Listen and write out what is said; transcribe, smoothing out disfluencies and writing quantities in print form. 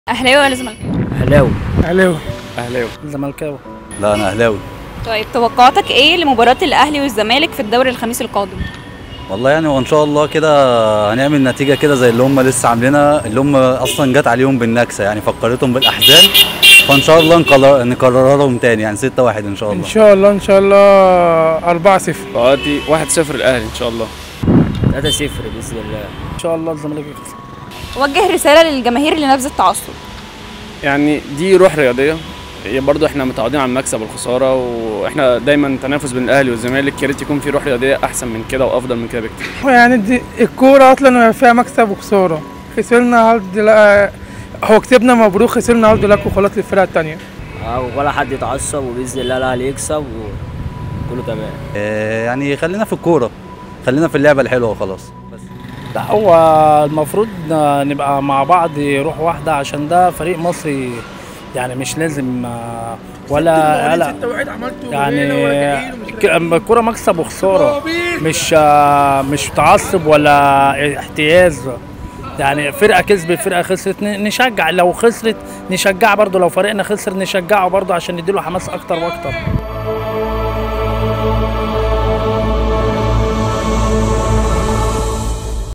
اهلاوي ولا زملكاوي؟ اهلاوي. اهلاوي. اهلاوي. زملكاوي. لا انا اهلاوي. طيب توقعاتك ايه لمباراة الاهلي والزمالك في الدوري الخميس القادم؟ والله يعني وان شاء الله كده هنعمل نتيجه كده زي اللي هم لسه عاملينها، اللي هم اصلا جت عليهم بالنكسه، يعني فكرتهم بالاحزان، فان شاء الله نكررها لهم تاني، يعني 6-1 ان شاء الله. ان شاء الله ان شاء الله 4-0. توقعاتي 1-0 الاهلي ان شاء الله. 3-0 باذن الله. ان شاء الله الزمالك يكسب. وجه رسالة للجماهير اللي نبذ التعصب. يعني دي روح رياضيه، هي برضو احنا متعودين على المكسب والخساره، واحنا دايما تنافس بين الاهلي والزمالك، يا ريت يكون في روح رياضيه احسن من كده وافضل من كده بكتير. يعني دي الكوره اصلا فيها مكسب وخساره، خسرنا هارد لا هو كسبنا مبروك، خسرنا هارد لك وخلاص للفرقه الثانيه. ولا حد يتعصب، وباذن الله الاهلي يكسب وكله تمام. يعني خلينا في الكوره، خلينا في اللعبه الحلوه وخلاص بس. لا هو المفروض نبقى مع بعض روح واحدة، عشان ده فريق مصري، يعني مش لازم ولا يعني الكرة مكسب وخسارة، مش تعصب ولا احتياز. يعني فرقة كسبت فرقة خسرت نشجع، لو خسرت نشجع برضه، لو فريقنا خسر نشجعه برضه عشان نديله حماس أكتر وأكتر.